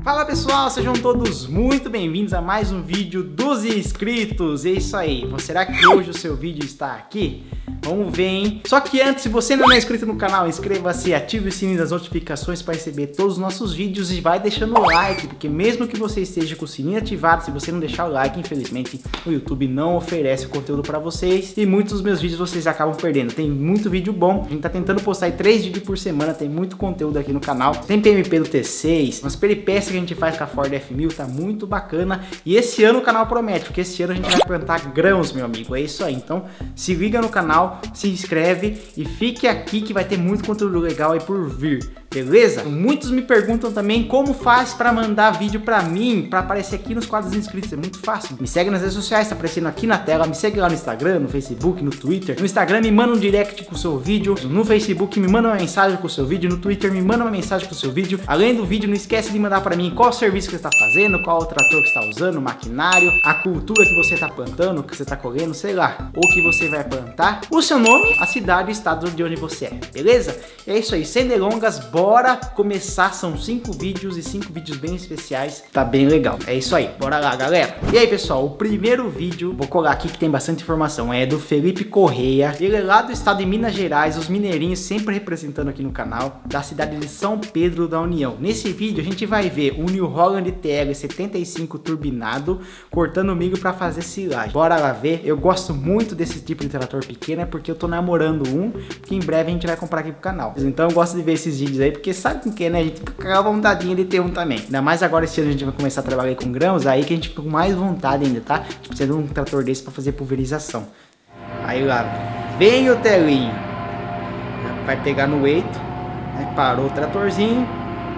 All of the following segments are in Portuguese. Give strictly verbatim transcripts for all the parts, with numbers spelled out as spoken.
Fala pessoal, sejam todos muito bem-vindos a mais um vídeo dos inscritos. É isso aí, será que hoje o seu vídeo está aqui? Vamos ver, hein? Só que antes, se você não é inscrito no canal, inscreva-se, ative o sininho das notificações para receber todos os nossos vídeos e vai deixando o like, porque mesmo que você esteja com o sininho ativado, se você não deixar o like, infelizmente o YouTube não oferece o conteúdo para vocês e muitos dos meus vídeos vocês acabam perdendo. Tem muito vídeo bom, a gente tá tentando postar aí três vídeos por semana, tem muito conteúdo aqui no canal, tem P M P do T seis, umas peripécias que a gente faz com a Ford F mil, tá muito bacana. E esse ano o canal promete, porque esse ano a gente vai plantar grãos, meu amigo, é isso aí. Então se liga no canal, se inscreve e fique aqui que vai ter muito conteúdo legal aí por vir, beleza? Muitos me perguntam também como faz para mandar vídeo para mim, para aparecer aqui nos quadros inscritos. É muito fácil. Me segue nas redes sociais, tá aparecendo aqui na tela. Me segue lá no Instagram, no Facebook, no Twitter. No Instagram me manda um direct com o seu vídeo, no Facebook me manda uma mensagem com o seu vídeo, no Twitter me manda uma mensagem com o seu vídeo. Além do vídeo, não esquece de mandar para mim qual serviço que você está fazendo, qual o trator que você está usando, o maquinário, a cultura que você está plantando, que você está colhendo, sei lá, ou que você vai plantar, o seu nome, a cidade e o estado de onde você é, beleza? É isso aí, sem delongas, bora começar. São cinco vídeos e cinco vídeos bem especiais, tá bem legal. É isso aí, bora lá, galera. E aí, pessoal, o primeiro vídeo, vou colar aqui que tem bastante informação, é do Felipe Correia. Ele é lá do estado de Minas Gerais, os mineirinhos sempre representando aqui no canal, da cidade de São Pedro da União. Nesse vídeo a gente vai ver um New Holland T L setenta e cinco turbinado cortando milho para fazer silagem. Bora lá ver. Eu gosto muito desse tipo de trator pequeno, é porque eu tô namorando um, que em breve a gente vai comprar aqui pro canal. Então eu gosto de ver esses vídeos aí, porque sabe com que, né? A gente fica com a vontadinha de ter um também. Ainda mais agora esse ano a gente vai começar a trabalhar com grãos, aí que a gente fica com mais vontade ainda, tá? A gente precisa de um trator desse para fazer pulverização. Aí lá, vem o telinho. Vai pegar no eito, né? Parou o tratorzinho.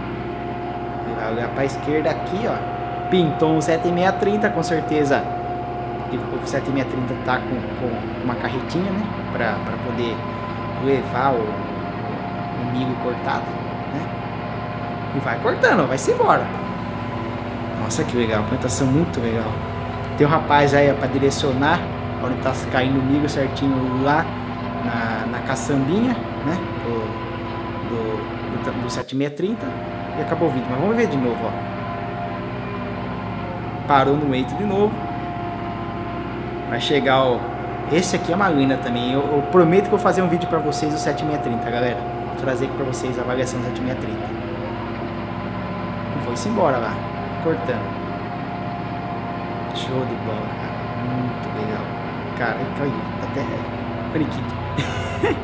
Vai olhar para a esquerda aqui, ó. Pintou um sete seis trinta, com certeza. O sete seis trinta tá com, com uma carretinha, né? Para poder levar o, o milho cortado, né? E vai cortando, vai se embora. Nossa, que legal, plantação muito legal. Tem um rapaz aí para direcionar onde tá caindo o milho certinho lá na, na caçambinha, né? Do, do, do, do sete seis trinta. E acabou o vídeo, mas vamos ver de novo, ó. Parou no eito de novo. Vai chegar, ó. Esse aqui é uma linda também. Eu, eu prometo que eu vou fazer um vídeo pra vocês do sete seis trinta, galera. Vou trazer aqui pra vocês a avaliação do sete seis trinta. E foi-se embora lá, cortando. Show de bola, cara. Muito legal. Cara, caiu. Até periquito.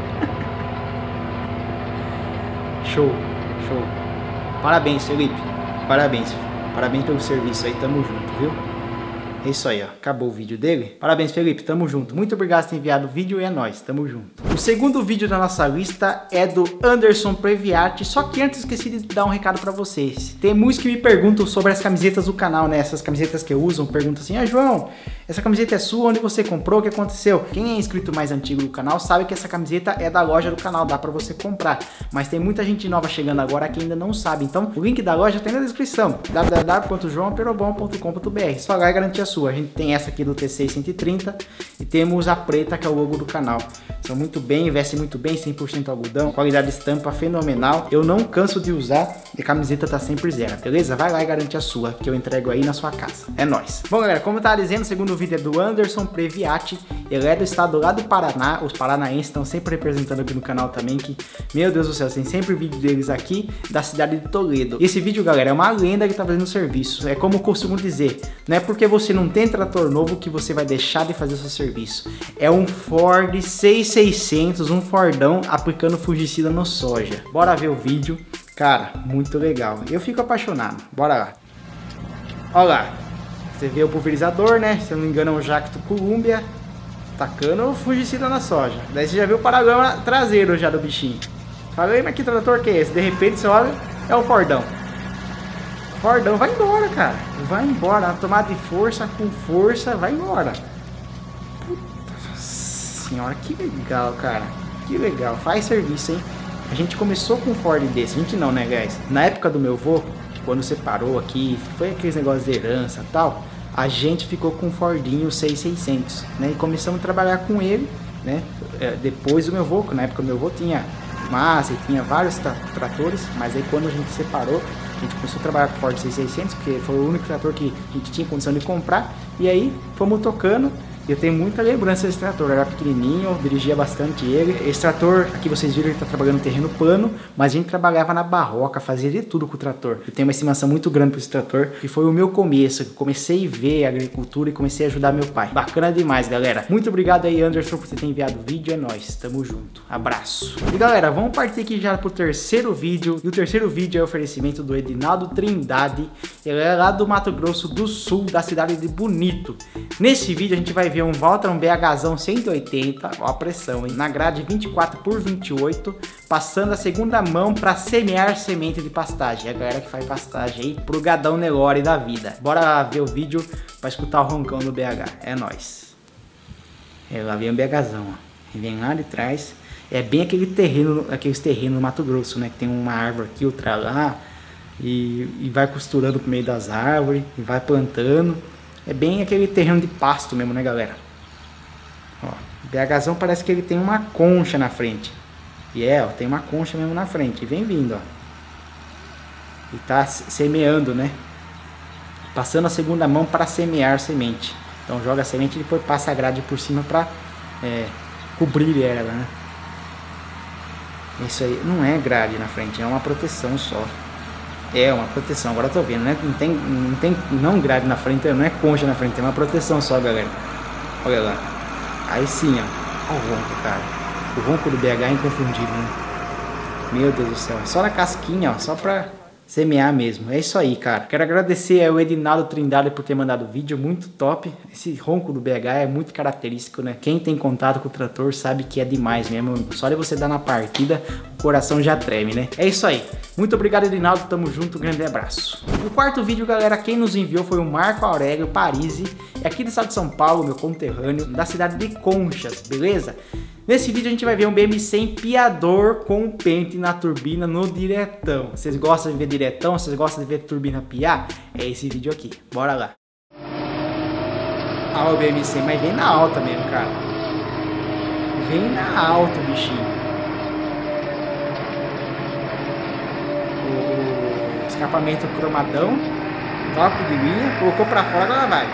Show, show. Parabéns, Felipe. Parabéns. Parabéns pelo serviço aí. Tamo junto, viu? É isso aí, ó. Acabou o vídeo dele. Parabéns, Felipe. Tamo junto. Muito obrigado por ter enviado o vídeo e é nóis. Tamo junto. O segundo vídeo da nossa lista é do Anderson Previati. Só que antes esqueci de dar um recado pra vocês. Tem muitos que me perguntam sobre as camisetas do canal, né? Essas camisetas que eu uso. Perguntam assim: ah, João, essa camiseta é sua? Onde você comprou? O que aconteceu? Quem é inscrito mais antigo do canal sabe que essa camiseta é da loja do canal. Dá pra você comprar. Mas tem muita gente nova chegando agora que ainda não sabe. Então, o link da loja tem na descrição. w w w ponto joão perobon ponto com ponto b r. Só lá e garantir a sua. A gente tem essa aqui do T seis cento e trinta e temos a preta, que é o logo do canal. São muito bem, vestem muito bem, cem por cento algodão, qualidade de estampa fenomenal. Eu não canso de usar e a camiseta tá sempre zero, beleza? Vai lá e garante a sua, que eu entrego aí na sua casa. É nóis. Bom, galera, como eu tava dizendo, o segundo vídeo é do Anderson Previati. Ele é do estado lá do Paraná. Os paranaenses estão sempre representando aqui no canal também, que, meu Deus do céu, tem sempre vídeo deles aqui da cidade de Toledo. Esse vídeo, galera, é uma lenda que tá fazendo serviço. É como eu costumo dizer, não é porque você não tem trator novo que você vai deixar de fazer o seu serviço. É um Ford seis mil e seiscentos, um Fordão aplicando fungicida no soja. Bora ver o vídeo. Cara, muito legal. Eu fico apaixonado. Bora lá. Olha lá. Você vê o pulverizador, né? Se eu não me engano é um Jacto Columbia tacando fungicida na soja. Daí você já viu o paragrama traseiro já do bichinho. Falei, mas que trator que é esse? De repente você olha, é o Fordão. Fordão, vai embora, cara. Vai embora. A tomada de força, com força, vai embora. Puta senhora, que legal, cara. Que legal. Faz serviço, hein? A gente começou com um Ford desse. A gente não, né, guys? Na época do meu vô, quando separou aqui, foi aqueles negócios de herança e tal, a gente ficou com um Fordinho seis mil e seiscentos, né? E começamos a trabalhar com ele, né? Depois do meu vô, na época do meu vô tinha massa e tinha vários tra tratores, mas aí quando a gente separou, a gente começou a trabalhar com o Ford seiscentos, porque foi o único trator que a gente tinha condição de comprar, e aí fomos tocando. Eu tenho muita lembrança desse trator, era pequenininho, eu dirigia bastante ele. Esse trator, aqui vocês viram, ele está trabalhando no terreno plano, mas a gente trabalhava na barroca, fazia de tudo com o trator. Eu tenho uma estimação muito grande por esse trator, que foi o meu começo, eu comecei a ver a agricultura e comecei a ajudar meu pai. Bacana demais, galera. Muito obrigado aí, Anderson, por você ter enviado o vídeo, é nóis, tamo junto, abraço. E galera, vamos partir aqui já pro terceiro vídeo, e o terceiro vídeo é o oferecimento do Edinaldo Trindade, ele é lá do Mato Grosso do Sul, da cidade de Bonito. Nesse vídeo a gente vai ver um Valtron BHzão cento e oitenta, ó a pressão, hein? Na grade vinte e quatro por vinte e oito, passando a segunda mão para semear semente de pastagem. É a galera que faz pastagem aí pro gadão Nelore da vida. Bora ver o vídeo para escutar o roncão do B H, é nóis. É, lá vem o BHzão, ó. Ele vem lá de trás, é bem aquele terreno, aqueles terrenos no Mato Grosso, né? Que tem uma árvore aqui, outra lá, e, e vai costurando pro meio das árvores, e vai plantando. É bem aquele terreno de pasto mesmo, né, galera? Ó, o BHzão parece que ele tem uma concha na frente. E é, ó, tem uma concha mesmo na frente. E vem vindo, ó. E tá semeando, né? Passando a segunda mão para semear semente. Então joga a semente e depois passa a grade por cima para é, cobrir ela, né? Isso aí não é grade na frente, é uma proteção só. É uma proteção, agora eu tô vendo, né? Não tem, não tem não grade na frente, não é concha na frente, é uma proteção só, galera. Olha lá. Aí sim, ó. Olha o ronco, cara. O ronco do B H é inconfundível, né? Meu Deus do céu. É só na casquinha, ó. Só pra semear mesmo. É isso aí, cara. Quero agradecer ao Edinaldo Trindade por ter mandado o vídeo. Muito top. Esse ronco do B H é muito característico, né? Quem tem contato com o trator sabe que é demais mesmo. Só de você dar na partida, o coração já treme, né? É isso aí. Muito obrigado, Edinaldo. Tamo junto. Um grande abraço. O quarto vídeo, galera, quem nos enviou foi o Marco Aurélio Parisi. É aqui do estado de São Paulo, meu conterrâneo, da cidade de Conchas, beleza? Nesse vídeo a gente vai ver um B M cem piador com pente na turbina no diretão. Vocês gostam de ver diretão? Vocês gostam de ver turbina piar? É esse vídeo aqui. Bora lá. Ah, o B M cem, mas vem na alta mesmo, cara. Vem na alta, bichinho. O escapamento cromadão. Top de linha. Colocou pra fora, agora vai.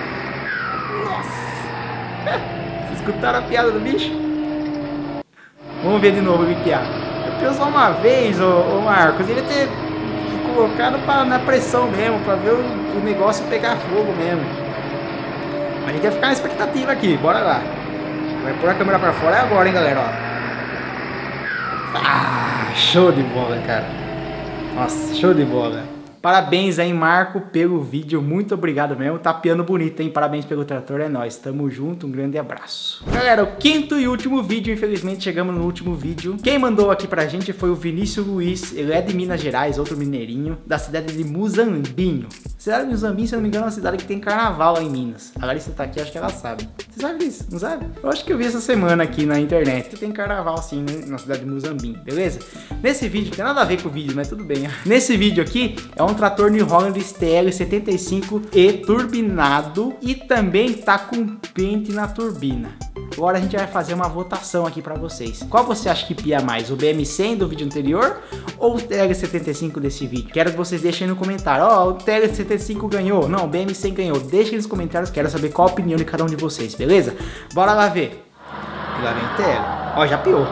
Nossa. Vocês escutaram a piada do bicho? Vamos ver de novo ele piar. Eu piou só uma vez, ô, ô Marcos. Ele ter colocado pra, na pressão mesmo, pra ver o, o negócio pegar fogo mesmo. A gente vai ficar na expectativa aqui, bora lá. Vai pôr a câmera pra fora é agora, hein, galera, ó. Ah, show de bola, cara. Nossa, show de bola. Parabéns aí, Marco, pelo vídeo. Muito obrigado mesmo. Tá piando bonito, hein? Parabéns pelo trator, é nóis. Tamo junto, um grande abraço. Galera, o quinto e último vídeo, infelizmente chegamos no último vídeo. Quem mandou aqui pra gente foi o Vinícius Luiz. Ele é de Minas Gerais, outro mineirinho, da cidade de Muzambinho. A cidade de Muzambinho, se eu não me engano, é uma cidade que tem carnaval lá em Minas. A Larissa tá aqui, acho que ela sabe. Você sabe disso, não sabe? Eu acho que eu vi essa semana aqui na internet. Tem carnaval sim, né? Na cidade de Muzambinho, beleza? Nesse vídeo, tem nada a ver com o vídeo, mas tudo bem. Nesse vídeo aqui, é um trator New Holland S T L setenta e cinco E turbinado e também tá com pente na turbina. Agora a gente vai fazer uma votação aqui pra vocês. Qual você acha que pia mais? O B M cem do vídeo anterior ou o T L setenta e cinco desse vídeo? Quero que vocês deixem aí no comentário. Ó, oh, o T L setenta e cinco ganhou. Não, o B M cem ganhou. Deixem nos comentários. Quero saber qual a opinião de cada um de vocês, beleza? Bora lá ver. E lá vem o T L. Ó, já piou.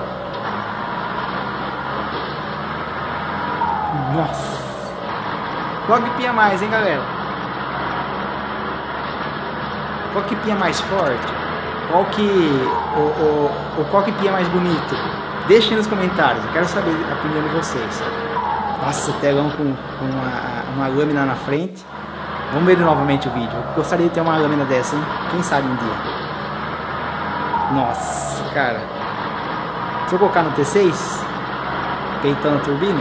Nossa. Qual que pia mais, hein, galera? Qual que pia mais forte? Qual que... O, o, o, qual que pia mais bonito? Deixem nos comentários, eu quero saber a opinião de vocês. Nossa, telão com, com uma, uma lâmina na frente. Vamos ver novamente o vídeo. Eu gostaria de ter uma lâmina dessa, hein? Quem sabe um dia. Nossa, cara. Se eu colocar no T seis, peitando a turbina.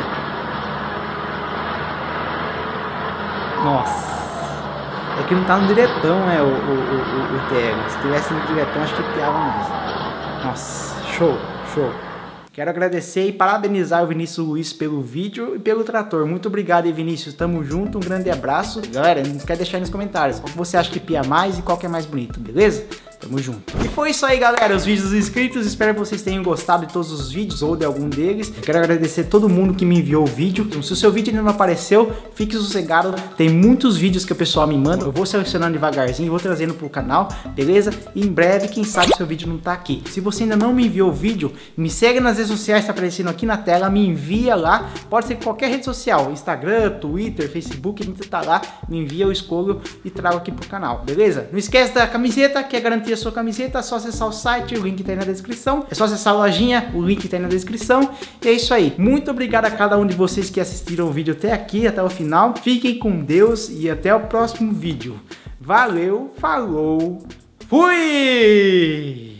Nossa. É que não tá no diretão, né, o, o, o, o T L. Se tivesse no diretão, acho que piava mais. Nossa, show, show. Quero agradecer e parabenizar o Vinícius Luiz pelo vídeo e pelo trator. Muito obrigado aí, Vinícius. Tamo junto, um grande abraço. Galera, não esquece de deixar aí nos comentários qual que você acha que pia mais e qual que é mais bonito, beleza? Tamo junto. E foi isso aí, galera, os vídeos dos inscritos. Espero que vocês tenham gostado de todos os vídeos ou de algum deles. Eu quero agradecer a todo mundo que me enviou o vídeo. Então, se o seu vídeo ainda não apareceu, fique sossegado. Tem muitos vídeos que o pessoal me manda. Eu vou selecionando devagarzinho, vou trazendo pro canal, beleza? E em breve, quem sabe, seu vídeo não tá aqui. Se você ainda não me enviou o vídeo, me segue nas redes sociais, tá aparecendo aqui na tela. Me envia lá. Pode ser qualquer rede social, Instagram, Twitter, Facebook, você tá lá, me envia, eu escolho e trago aqui pro canal, beleza? Não esquece da camiseta, quer garantir a sua camiseta, é só acessar o site, o link tá aí na descrição, é só acessar a lojinha, o link tá aí na descrição, e é isso aí. Muito obrigado a cada um de vocês que assistiram o vídeo até aqui, até o final, fiquem com Deus e até o próximo vídeo. Valeu, falou, fui!